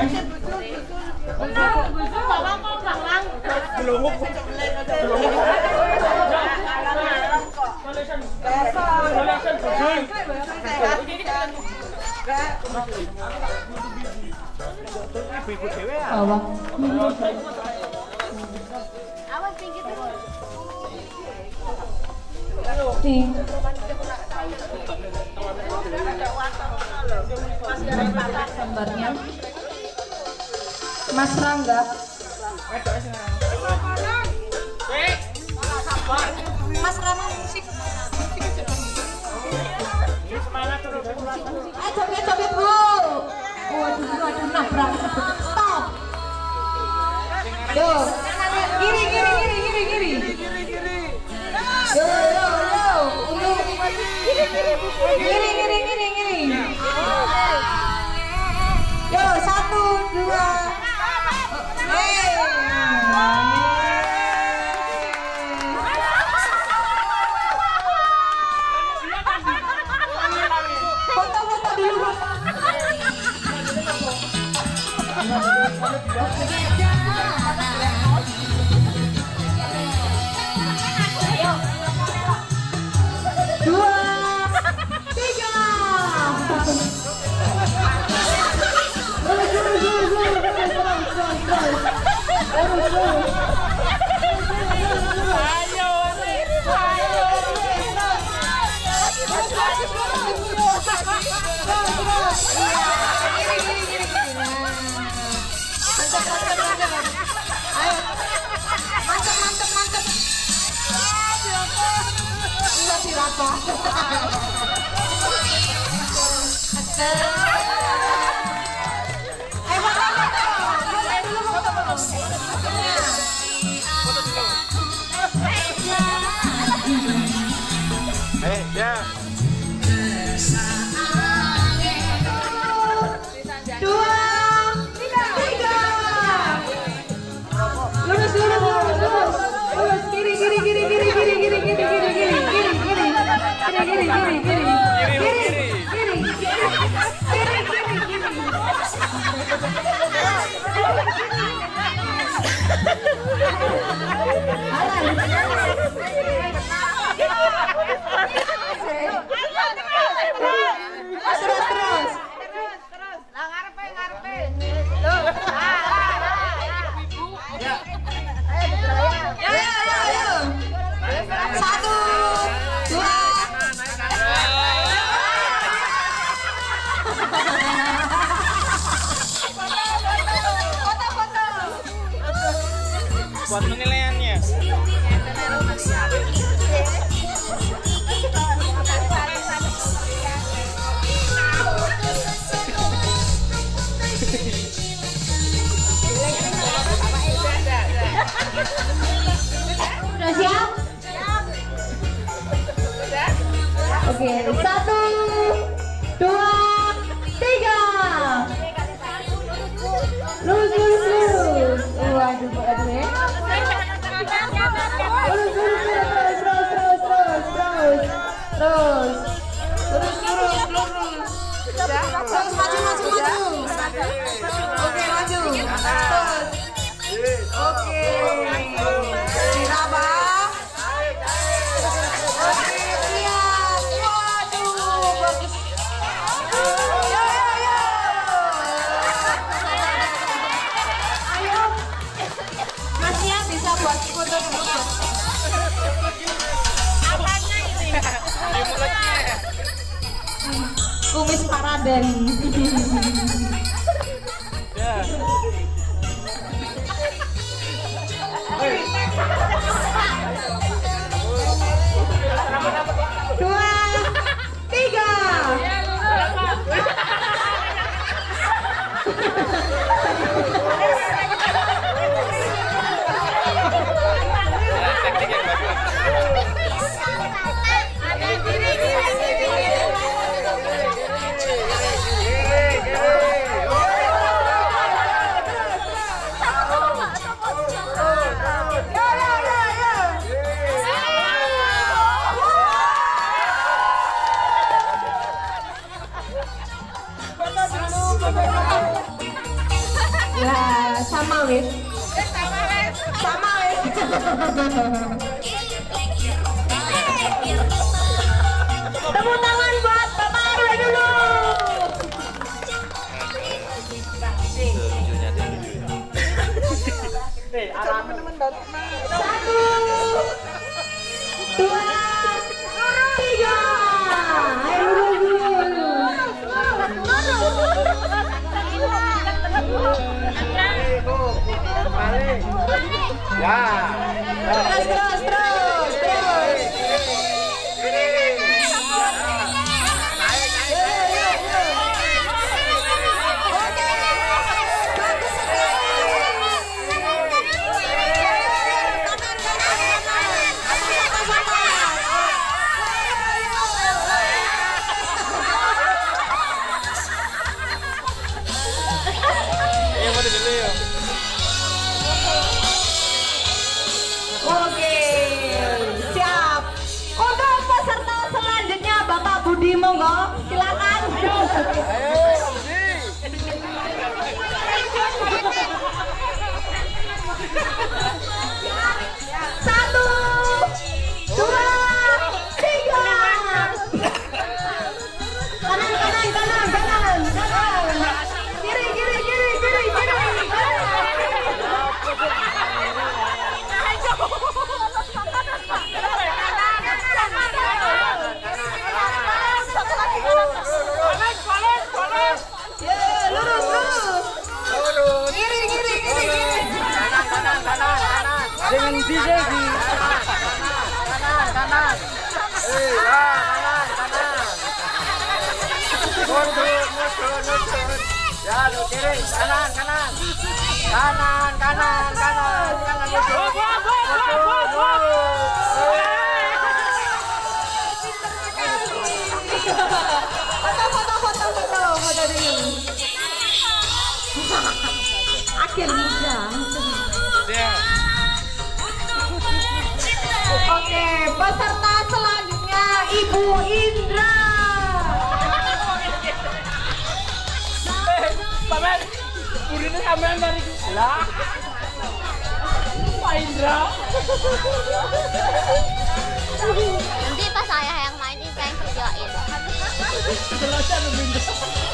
Gambarnya Mas Rangga. Mas Rama musik. Joget Bu. Waduh nabrak. Stop. Yo. Kiri. Yo. Kiri. Yo, 1, 2. Foto dulu. Buat penilaiannya. Sudah siap? Oke, 1, 2, 3. Lurus. Waduh, ya. Terus. Terus maju. Oke, maju. Terus. Oke. Dirabah. Oke, lihat. Waduh, bagus. Ayo. Masnya bisa buat foto dulu. Apanya ini? Kumis Paraden. Ya. Dua, tiga. Teknik yang bagus. sama wis. Sama wis. Tepuk tangan buat Bapak RW dulu. Satu, dua, tiga. Oke, siap. Untuk peserta selanjutnya Bapak Budi, monggo silakan. Satu, dua, tiga. Kanan, kanan, kanan, kanan, kanan. Kiri, kiri, kiri, kiri, kiri. Dengan DJ di kanan. Kanan. Mundur. Ya, lu kiri, kanan. Kanan. Foto dulu. Akhirnya. Oke, peserta selanjutnya Ibu Indra. Pamer, burine sampean mari lah. Pak Indra. Nanti pas saya yang main ini saya yang kerjain. Selesai Indra.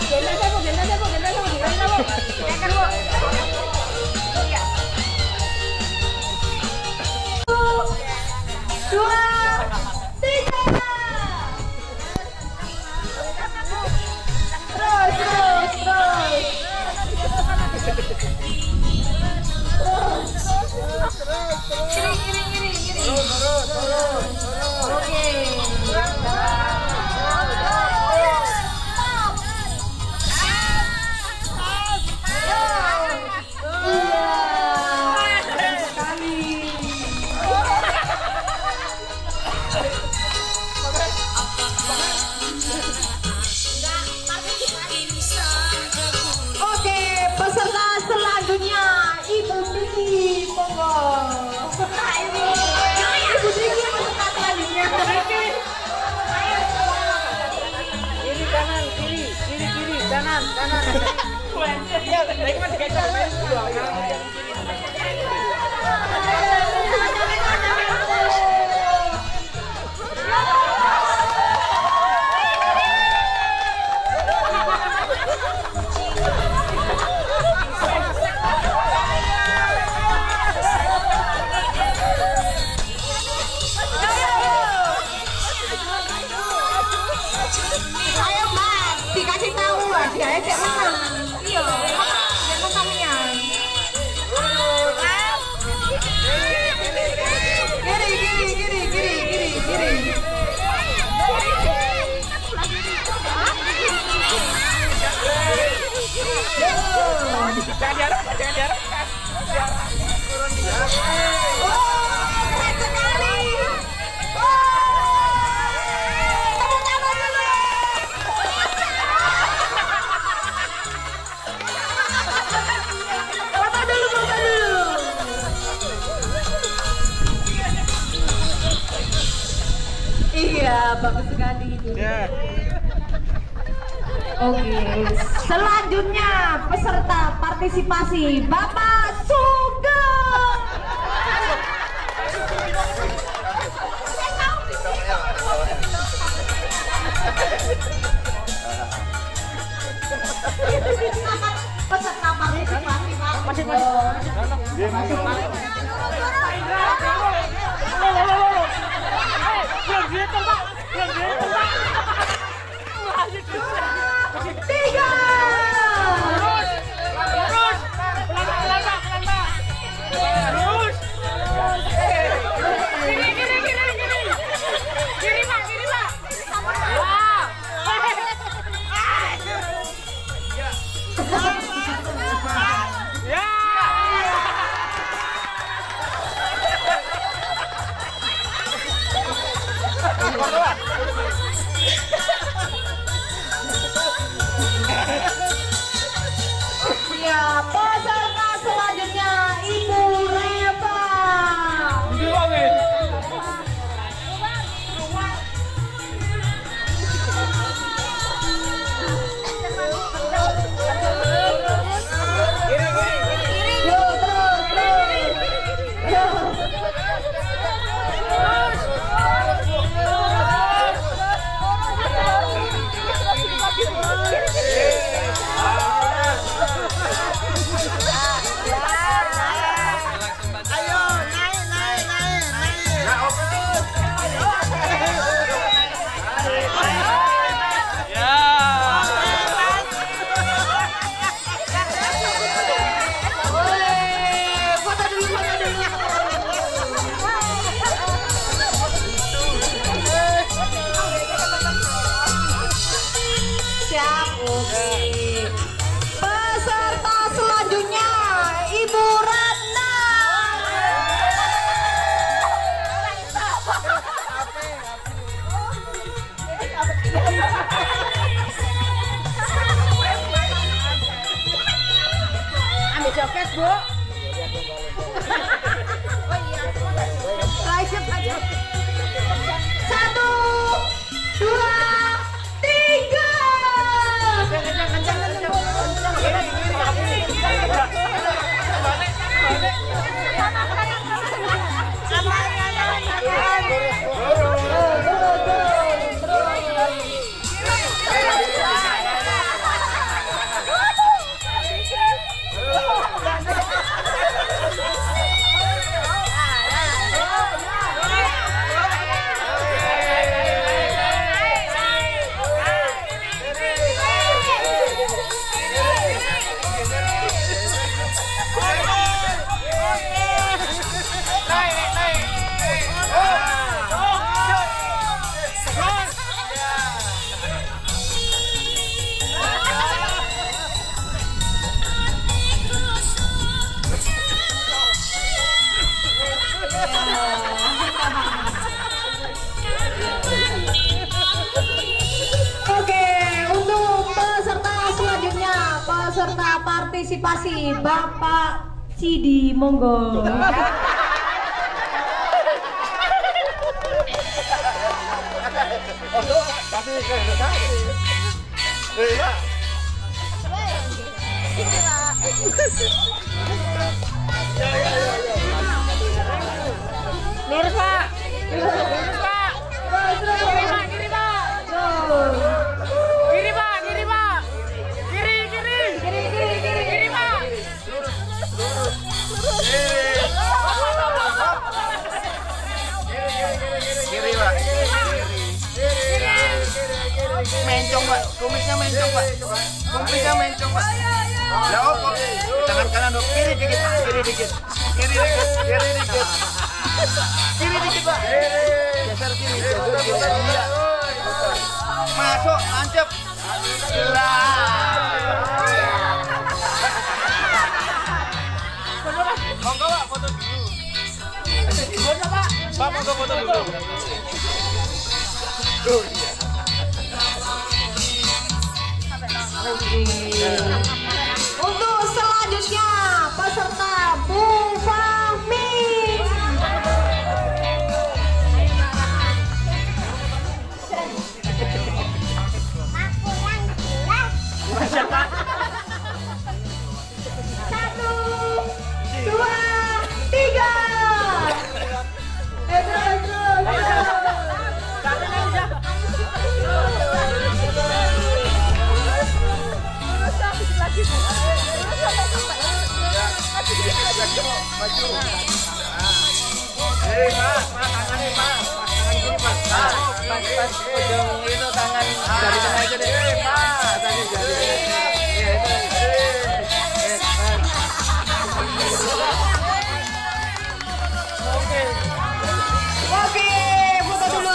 Dua, tiga. Oke, peserta selanjutnya Ibu Diki, monggo. Ibu Diki peserta selanjutnya. Kiri kanan. Ya, baik mas Ayo Mbak, dikasih tahu dia cek menang. Iya, dia mau kamian. Kiri. Jangan diarah. Iya, bagus sekali itu. Ya. Oke, selanjutnya peserta partisipasi Bapak Peserta partisipasi Pak. Masih. Tiga. Ya, peserta selanjutnya Ibu Reva. Peserta selanjutnya Ibu Ratna. Ambil joket, Bu. Lanjut aja. 1, 2, 3. Peserta partisipasi Bapak Sidi, monggo. Lurus Pak. Lurus Pak. Kiri Pak, kiri Pak. Kiri Pak, kiri Pak. Kiri, kiri. Kiri, kiri, kiri. Kiri Pak. Lurus. Kiri Pak. Mencong Pak, kumisnya mencong Pak. Kumisnya mencong Pak. Ya opo. Tangan kanan dong, kiri dikit, kiri dikit. Kiri dikit, kiri dikit. Kiri dikit Pak. Geser kiri, geser kiri. Iya. Masuk, lancep. Monggo Pak, foto dulu. Foto Pak. Pak, monggo foto dulu. Oh iya. Untuk selanjutnya peserta Bu Fahmi. Satu, dua, tiga. Terus. maju. Mas, tangannya mas, tangan gini mas. Pas ujung itu tangan dari tengah aja deh. Mas, tadi jadi. Iya itu. Oke, foto dulu.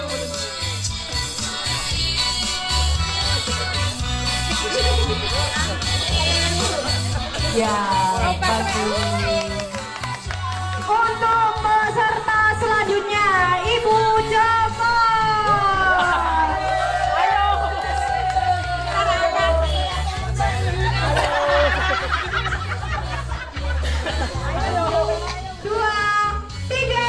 Ya, bagus. Untuk peserta selanjutnya, Ibu Joko. Ayo. 2, 3.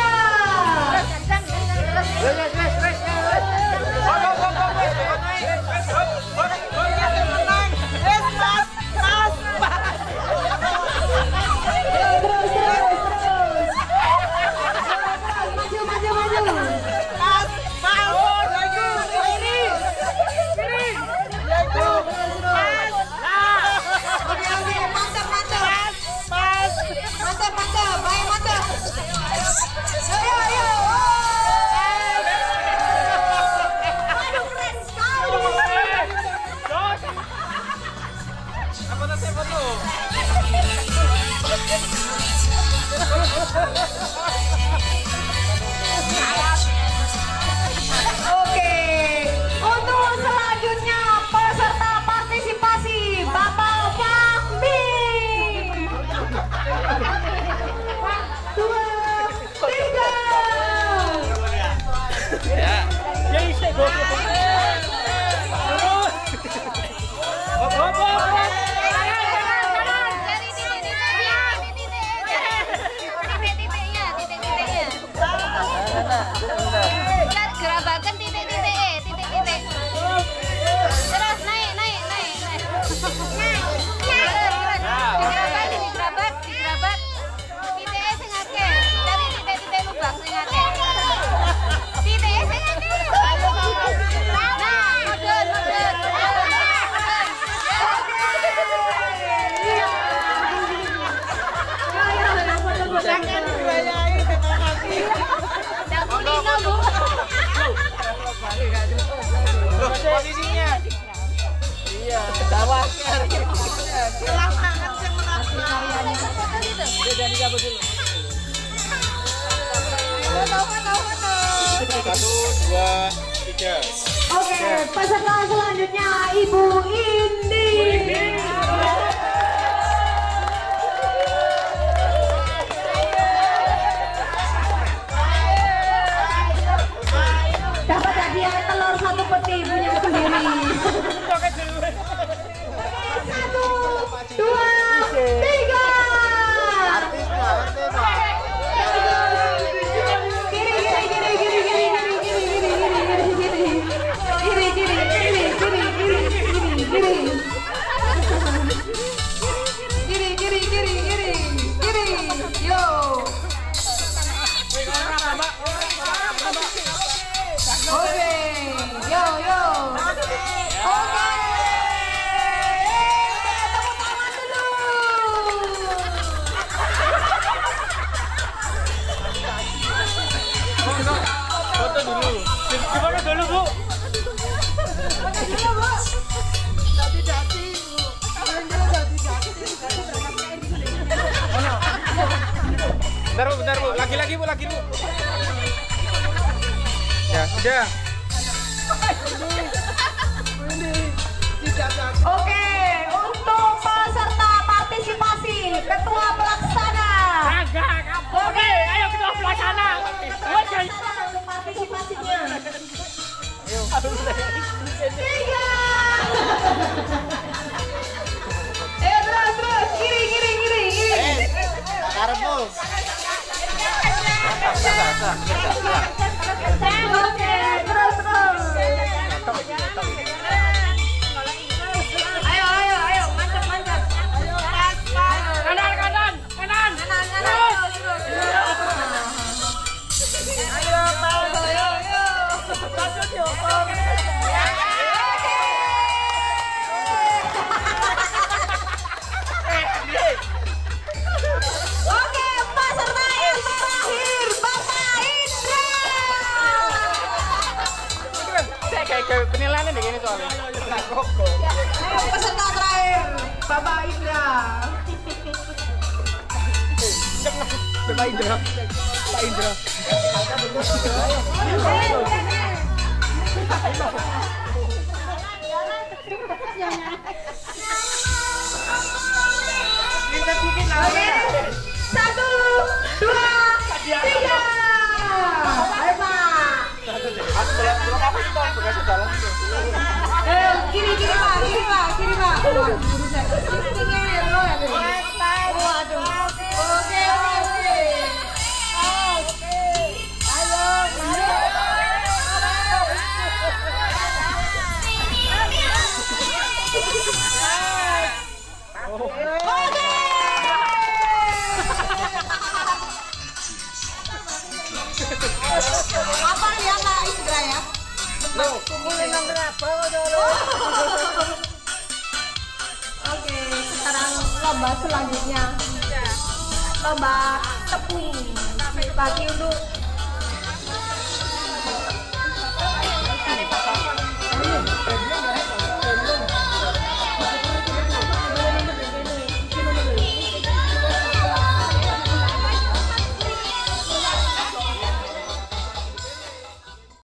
Oke, untuk selanjutnya peserta partisipasi Bapak Fahmi. 2, 3. ya. Gerabakan titik-titik. Terus naik. Digrabat. Titik sing akeh. Cari titik-titik lubang sing akeh. Titik sing akeh. Nah, mudun. Posisinya. Iya, bawah. Jadi cabut dulu. 1, 2, 3. Oke, peserta selanjutnya Ibu Indi. Dapat hadiah telur 1 peti punya sendiri. 1, 2, 3. Gimana dulu, Bu? Bentar, Bu. Lagi, Bu. Ya, sudah. Oke, untuk peserta partisipasi Ketua Pelaksana. Oke, ayo Ketua Pelaksana. Untuk partisipasinya. 3. Terus kiri. Karepmu. Oke, terus. Ayo. Koko. Ayo peserta terakhir, Bapak Indra. Bapak Indra. Pak Indra. Minta bikin Oke. 1, 2, 3. Ayo Pak. Kiri Pak, kiri Pak, kiri Pak. Waduh, shootingnya lo ya. Waduh. Oke. Apa ya Kak Indra ya? Oke, sekarang lomba selanjutnya. Lomba tepung. Bagi untuk